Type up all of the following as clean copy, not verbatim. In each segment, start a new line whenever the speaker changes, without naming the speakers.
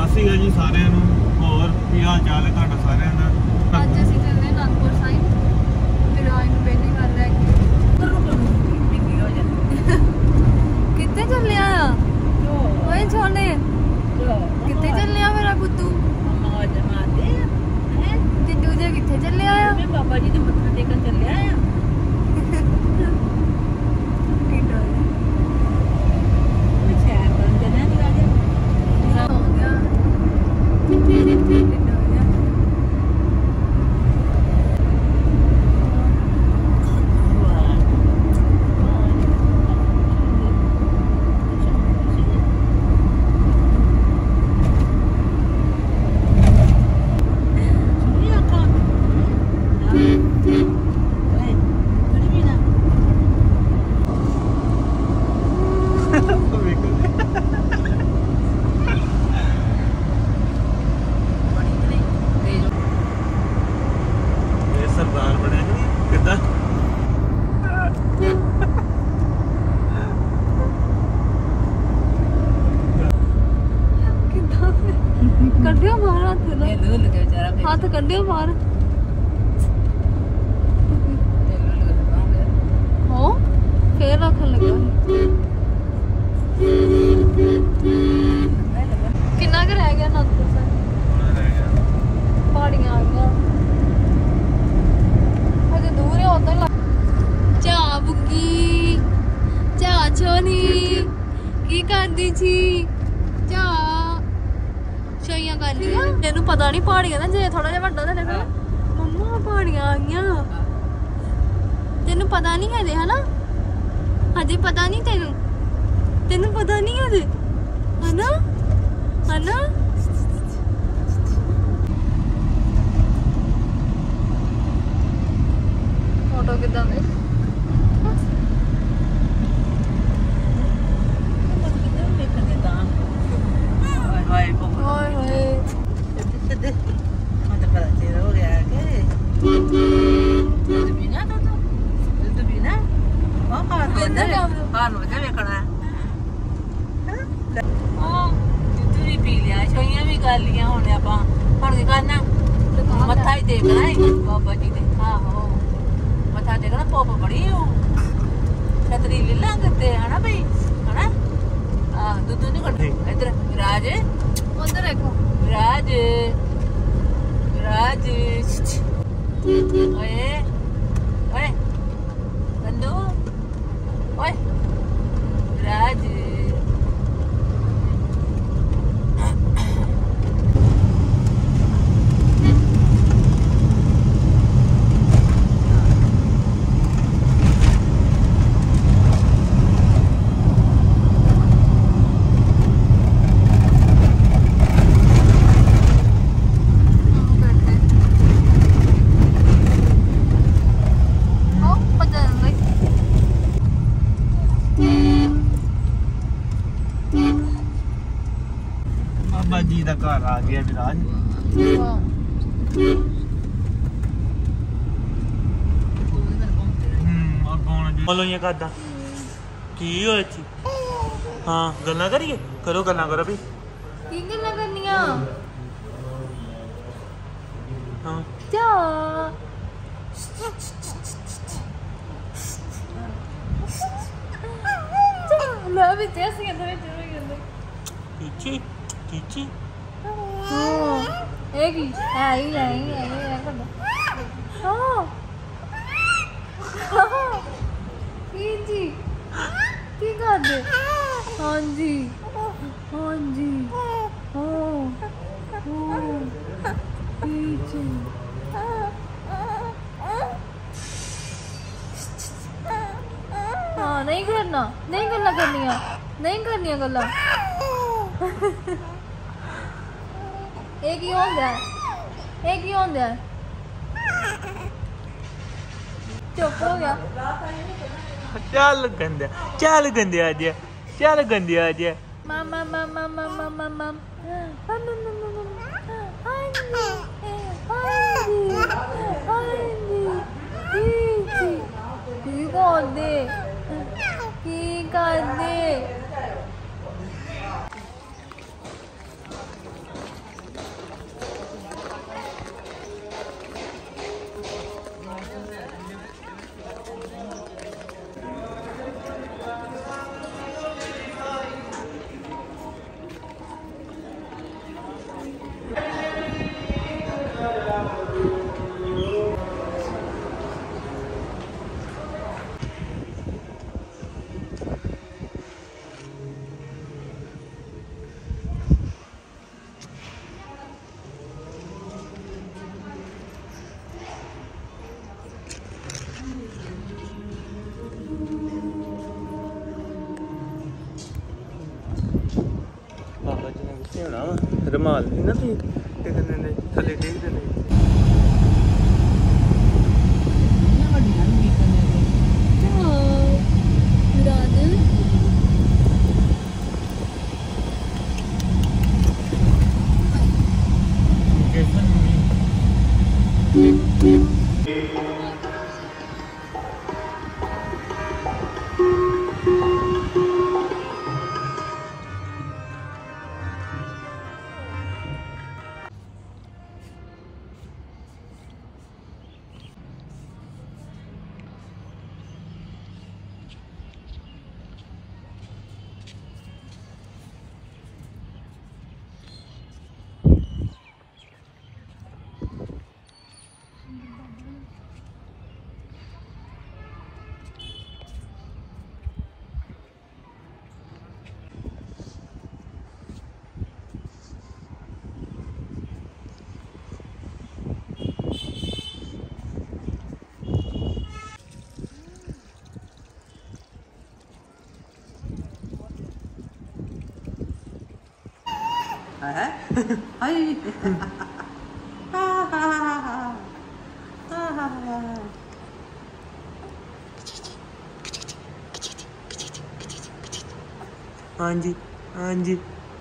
श्री अकाल जी सारिਆਂ ਨੂੰ ਹੋਰ ਕੀ ਹਾਲ ਚਾਲ ਹੈ ਤੁਹਾਡਾ ਸਾਰਿਆਂ ਦਾ
ਅੱਜ ਅਸੀਂ ਚੱਲਦੇ ਹਾਂ ਨਾਗਪੁਰ ਸਾਈਡ ਤੇ ਰਾਜ ਨੂੰ ਪਹਿਲੀ ਵਾਰ ਲੈ ਕੇ ਕਿੱਥੇ ਚੱਲਿਆ ਆ ਓਏ ਛੋਨੇ ਕਿੱਥੇ ਚੱਲਿਆ ਮੇਰਾ ਪੁੱਤੂ ਤੇ ਦੂਜੇ ਕਿੱਥੇ ਚੱਲਿਆ ਆ ਮੈਂ ਬਾਬਾ ਜੀ ਦੇ ਮੱਥਾ ਟੇਕਣ ਚੱਲਿਆ ਆ ਕੱਢਿਓ ਬਾਹਰ ਹੱਥ ਕੱਢਿਓ ਬਾਹਰ ਹੋ ਫੇਰ ਰੱਖਣ ਲੱਗਾ ਕਿੰਨਾ ਕੁ ਰਹਿ ਗਿਆ ਨਾਗਪੁਰ ਸਾਹਿਬ ਪਹਾੜੀਆਂ ਆ ਗਈਆਂ ਹਜੇ ਦੂਰ ਹੈ ਉਧਰ ਚਾ ਬੁੱਗੀ ਚਾ ਛੋਨੀ ਕੀ ਕਰਦੀ ਸੀ ਚਾ ਸ਼ੋਈਆਂ ਕਰਨੀਆਂ ਤੈਨੂੰ ਪਤਾ ਨਹੀਂ ਪਹਾੜੀਆਂ ਦਾ ਜੇ ਥੋੜਾ ਜਿਹਾ ਵੱਡਾ ਤਾਂ ਲੱਗਾ ਮੰਮਾ ਪਹਾੜੀਆਂ ਆ ਗਈਆਂ ਤੈਨੂੰ ਪਤਾ ਨਹੀਂ ਹਜੇ ਹਨਾ ਹਜੇ ਪਤਾ ਨਹੀਂ ਤੈਨੂੰ ਪਤਾ ਨਹੀਂ ਹਜੇ ਹਨਾ ਹਨਾ ਫੋਟੋ ਕਿੱਦਾਂ ਦੇ मत्था ही देखना है बाबा जी ने आहो मत्था देखना पोप बड़ी छतरी ले लांगते है ना भाई है ना दूध नहीं करते इधर विराज उधर देखो विराज विराज ओए ओए बंदू ओए विराज
जी का घर आ गया विराज बोलो ये करदा की होए छी हां गल्ला करिए करो गल्ला करो भी
की गल्ला करनिया
हां
जा ला भी जैसे अंदर
कीची कीची
एक ही आई कर दो हां कीची की कर दे हां जी हां जी हो कीची हाँ नहीं करना नहीं करनिया गल्ला एक ही होंदा है चुप हो गया
चल गंदे आज
मामा की कर दे
ਹੋਣਾ ਵਾ ਰਮਾਲ ਨਹੀਂ ਨਾ ਤੁਸੀਂ ਤੇ ਕਹਿੰਦੇ ਥੱਲੇ ਡੇਗਦੇ ਨੇ हाँ जी हाँ जी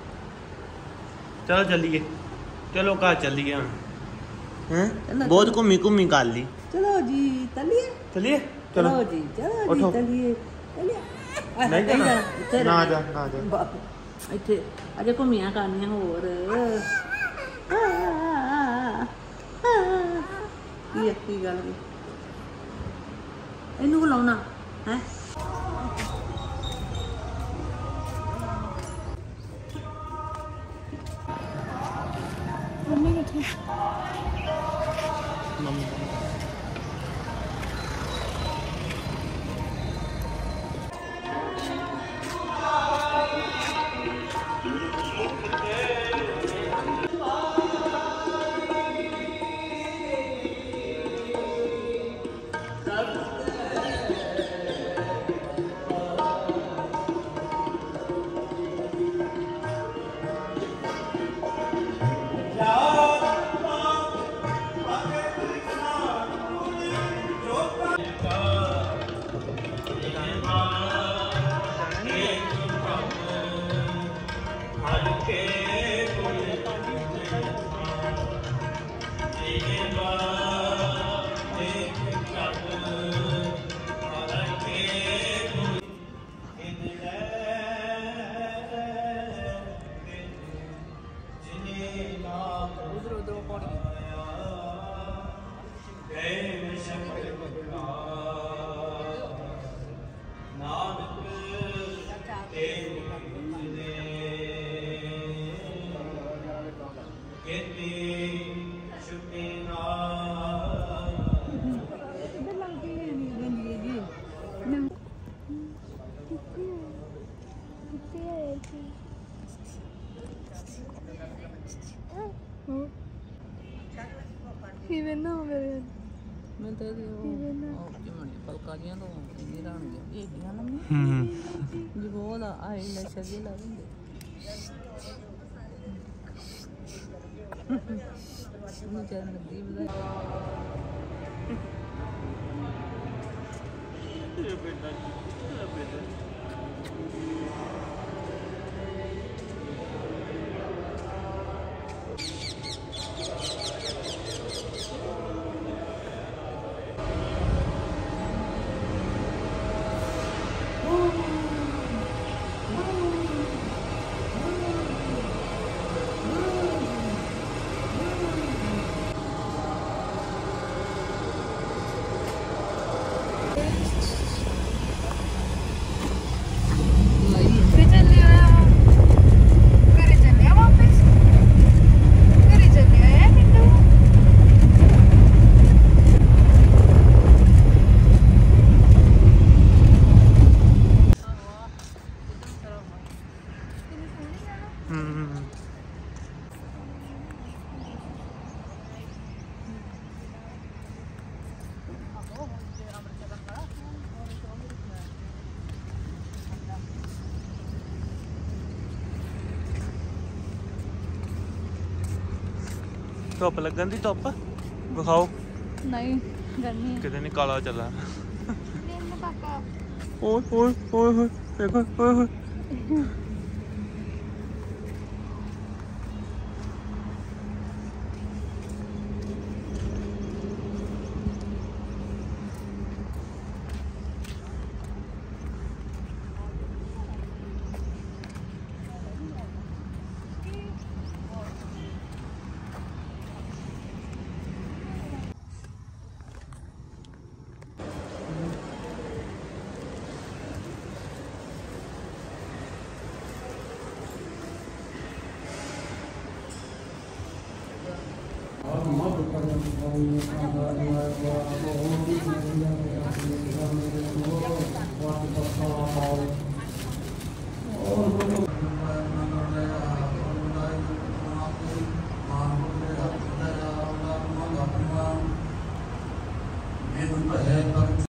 चलो चलिए चलो घर चलिए हम हैं बहुत घूमी घूमी कर ली
चलो जी चलिए
चलिए
चलो जी चलो जी चलिए
नहीं जाना ना जा
ਇੱਥੇ ਅਜੇ ਘੁੰਮੀਆਂ ਕਰਨੀਆਂ ਹੋਰ ਕੀ ਗੱਲ ਇਹਨੂੰ ਬੁਲਾਉਣਾ ਹੈ ਮੰਮੀ ਕਿੱਥੇ ਮੰਮੀ
ਨਾ ਮੇਰੇ
ਮੈਂ ਤਾਂ ਪਲਕਾਰੀਆਂ ਤੋਂ ਨਹੀਂ ਰਾਣੀਆਂ ਭੇਜੀਆਂ ਨਾ ਜਿਗੋ ਦਾ ਆਈ ਲੈ ਸਗੇ ਲਾ ਦਿੰਦੇ ਨੂੰ ਚੰਨ ਦੀ ਬਦਾ ਇਹ ਬੇਟਾ
ਧੁੱਪ ਲੱਗਣ ਦੀ ਧੁੱਪ ਵਿਖਾਓ
ਨਹੀਂ ਗਰਮੀ ਹੈ
ਕਿਤੇ ਨਹੀਂ ਕਾਲਾ ਚੱਲਾ
ਲੈਣ ਕਾਕਾ
ਓਏ ਓਏ ਓਏ ਓਏ ਦੇਖੋ ਓਏ ਓਏ